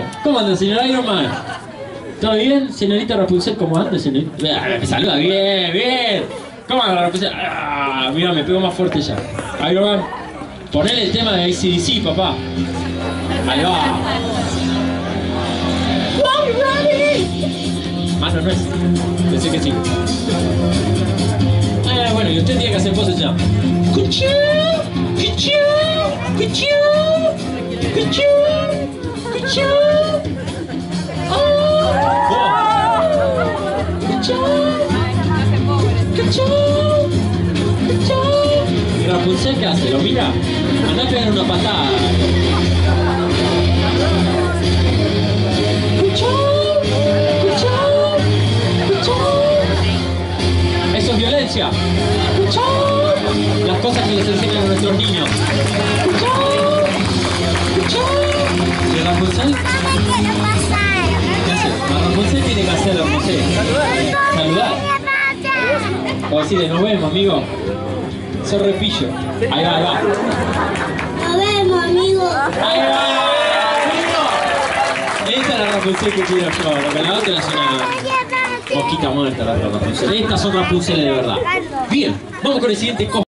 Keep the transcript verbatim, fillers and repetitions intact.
Man. ¿Cómo anda, señor Iron Man? ¿Todo bien? Señorita Rapunzel, ¿cómo anda, señorita? Ah, me saluda, bien, bien. ¿Cómo anda, Rapunzel? Ah, mira, me pego más fuerte ya. Iron Man, ponele el tema de A C D C, papá. Ahí va. Ah, no, no es. Pensé que sí. Ah, bueno, y usted tiene que hacer poses ya. Cuchú, cuchú, cuchú, cuchú, cuchú. ¿Y Rapunzel qué hace? ¿Lo mira? Andá a pegar una patada. Eso es violencia. Las cosas que les enseñan a nuestros niños. ¿Y Rapunzel? ¿Qué hace? La Rapunzel tiene que hacer, no sé. Saludar. O decirle, nos vemos, amigo. Sos repillo. Ahí va, ahí va. Nos vemos, amigo. Ahí va, amigo. Esta es la Rapunzel que quiero yo. Porque la otra es una mosquita muerta, la Rapunzel. Estas son Rapunceles de verdad. Bien, vamos con el siguiente.